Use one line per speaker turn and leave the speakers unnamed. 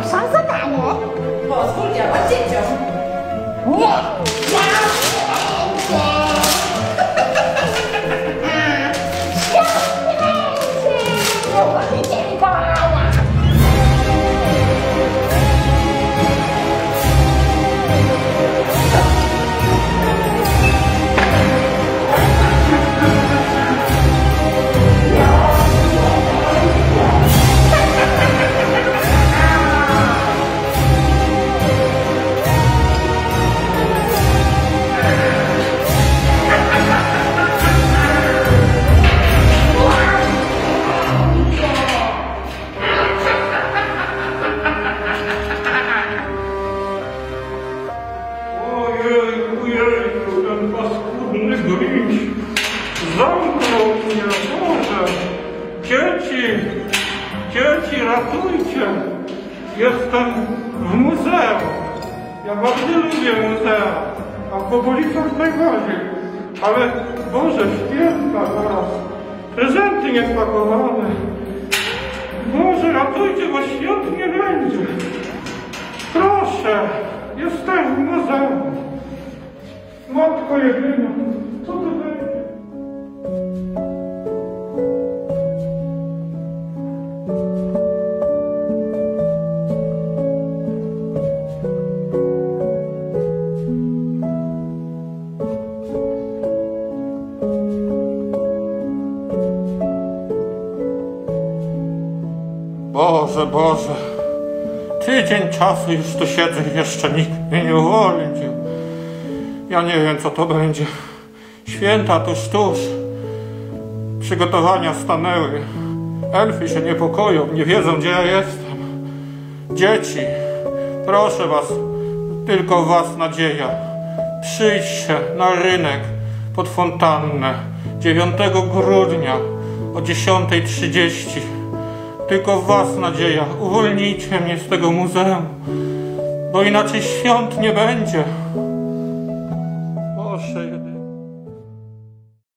lepszą zadanie.
Pozwól działać dzieciom.
Nie, ja będzie. Świetnie będzie. Uwolnijcie Mikołaja.
Ojejku, ten paskudny Grinch zamknął mnie, Boże! Dzieci, ratujcie! Jestem w muzeum. Ja bardzo lubię muzea, a w Bobolicach najbardziej. Ale Boże, święta teraz, prezenty niespakowane. Boże, ratujcie, bo świąt nie będzie. Proszę, jestem w muzeum. Matko jedyna, co to będzie? Boże, tydzień czasu już tu siedzę i jeszcze nikt mnie nie uwolnił. Ja nie wiem, co to będzie. Święta tuż. Przygotowania stanęły. Elfy się niepokoją, nie wiedzą, gdzie ja jestem. Dzieci, proszę was, tylko was nadzieja. Przyjdźcie na rynek pod fontannę 9 grudnia o 10:30. Tylko w was nadzieja. Uwolnijcie mnie z tego muzeum, bo inaczej świąt nie będzie.